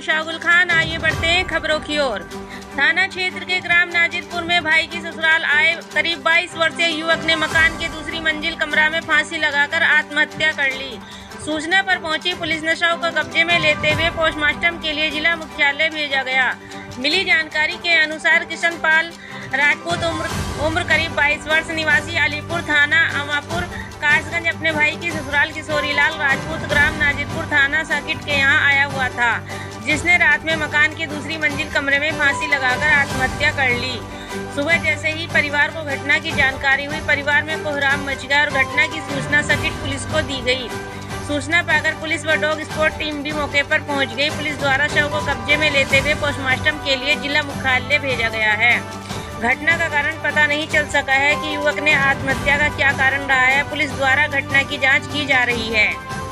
शागुल खान। आइए बढ़ते हैं खबरों की ओर। थाना क्षेत्र के ग्राम नाजिरपुर में भाई की ससुराल आए करीब 22 वर्षीय युवक ने मकान के दूसरी मंजिल कमरा में फांसी लगाकर आत्महत्या कर ली। सूचना पर पहुंची पुलिस ने शव को कब्जे में लेते हुए पोस्टमार्टम के लिए जिला मुख्यालय भेजा गया। मिली जानकारी के अनुसार किशन पाल राजपूत उम्र करीब 22 वर्ष निवासी अलीपुर थाना अमापुर कासगंज अपने भाई की ससुराल किशोरीलाल राजपूत ग्राम नाजिरपुर थाना सर्किट के यहाँ आया हुआ था, जिसने रात में मकान की दूसरी मंजिल कमरे में फांसी लगाकर आत्महत्या कर ली। सुबह जैसे ही परिवार को घटना की जानकारी हुई, परिवार में कोहराम मच गया और घटना की सूचना सर्किट पुलिस को दी गई। सूचना पाकर पुलिस व डॉग स्क्वाड टीम भी मौके पर पहुंच गई। पुलिस द्वारा शव को कब्जे में लेते हुए पोस्टमार्टम के लिए जिला मुख्यालय भेजा गया है। घटना का कारण पता नहीं चल सका है कि युवक ने आत्महत्या का क्या कारण रहा है। पुलिस द्वारा घटना की जांच की जा रही है।